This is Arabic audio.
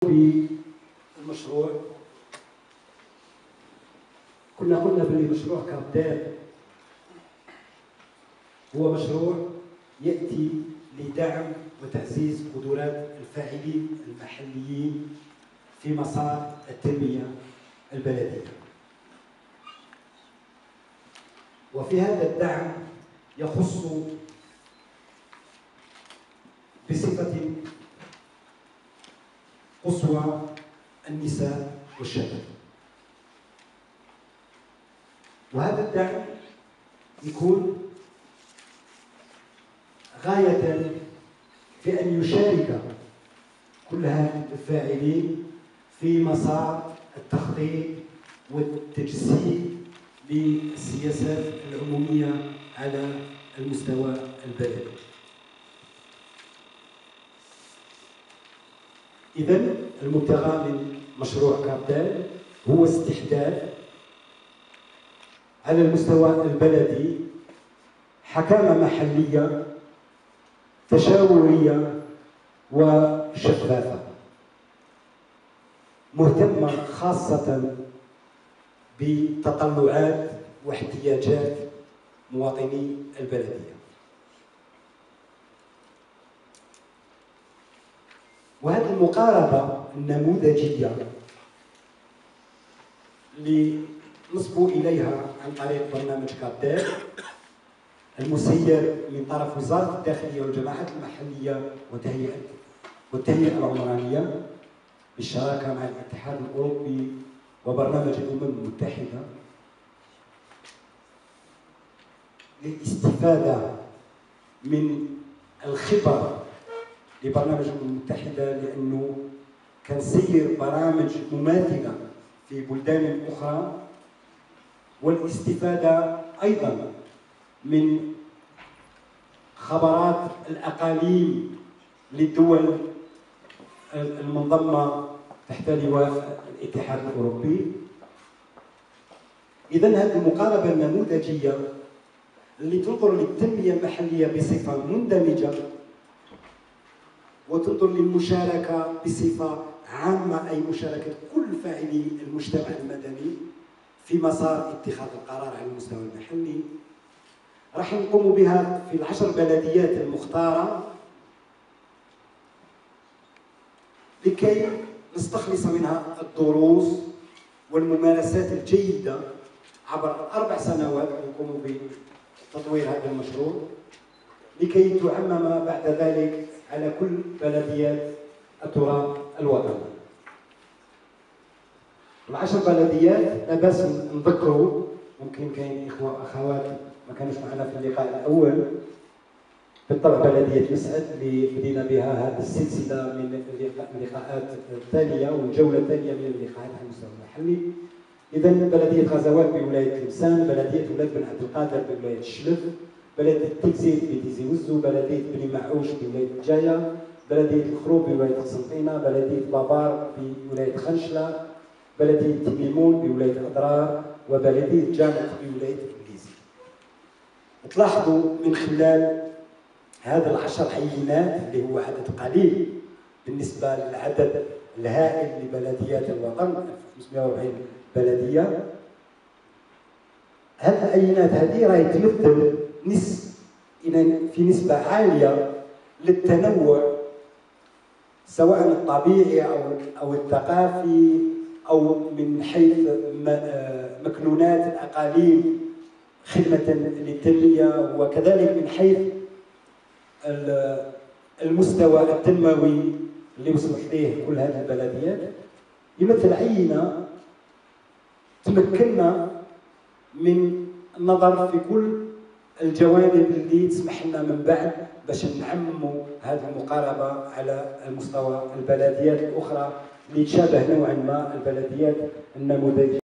بالمشروع كنا قلنا بأن مشروع كابدال هو مشروع يأتي لدعم وتعزيز قدرات الفاعلين المحليين في مسار التنمية البلدية. وفي هذا الدعم يخص بصفة قصوى النساء والشباب، وهذا الدعم يكون غاية في أن يشارك كل هؤلاء الفاعلين في مسار التخطيط والتجسيد للسياسات العمومية على المستوى البلدي. إذن المبتغى من مشروع كابدال هو استحداث على المستوى البلدي حكامة محلية تشاورية وشفافة، مهتمة خاصة بتطلعات واحتياجات مواطني البلدية. وهذه المقاربة النموذجية اللي نصبوا إليها عن طريق برنامج كابدال المسير من طرف وزارة الداخلية والجماعات المحلية والتهيئة العمرانية بالشراكة مع الاتحاد الأوروبي وبرنامج الأمم المتحدة للاستفادة من الخبرة لبرنامج الأمم المتحدة، لأنه كان سير برامج مماثلة في بلدان أخرى، والاستفادة أيضا من خبرات الأقاليم للدول المنضمة تحت لواء الاتحاد الأوروبي. إذن هذه المقاربة النموذجية اللي تنظر للتنمية المحلية بصفة مندمجة وتنظر للمشاركة بصفة عامة، أي مشاركة كل فاعلي المجتمع المدني في مسار اتخاذ القرار على المستوى المحلي، راح نقوم بها في ال10 بلديات المختارة لكي نستخلص منها الدروس والممارسات الجيدة عبر 4 سنوات نقوم بتطوير هذا المشروع، لكي تعمم بعد ذلك على كل بلديات التراث الوطني. ال10 بلديات لا باس نذكروا، ممكن كاين اخوه واخوات ما كانوش معنا في اللقاء الاول. بالطبع بلديه مسعد اللي بدينا بها هذه السلسله من اللقاءات الثانيه والجوله الثانيه من اللقاءات على المستوى المحلي. اذا بلديه غزوات بولايه لمسان، بلديه ولاد بن عبد القادر بولايه الشلف، بلديه تيزيد بتيزي وزو، بلديه بني معوش بولايه الجايه، بلديه الخروب بولايه قسنطينه، بلديه بابار بولايه خنشله، بلديه تميمون بولايه اضرار، وبلديه جامع بولايه انجليزي. تلاحظوا من خلال هذا ال10 عينات اللي هو عدد قليل بالنسبه للعدد الهائل لبلديات الوطن 540 بلديه، هذه العينات هذه راهي تمثل في نسبه عاليه للتنوع سواء الطبيعي او الثقافي او من حيث مكنونات الاقاليم خدمه للتنميه، وكذلك من حيث المستوى التنموي اللي وصلت اليه كل هذه البلديات. يمثل عينه تمكننا من النظر في كل الجوانب اللي تسمح لنا من بعد باش نعمموا هذه المقاربه على المستوى البلديات الاخرى اللي تشابه نوعا ما البلديات النموذجيه.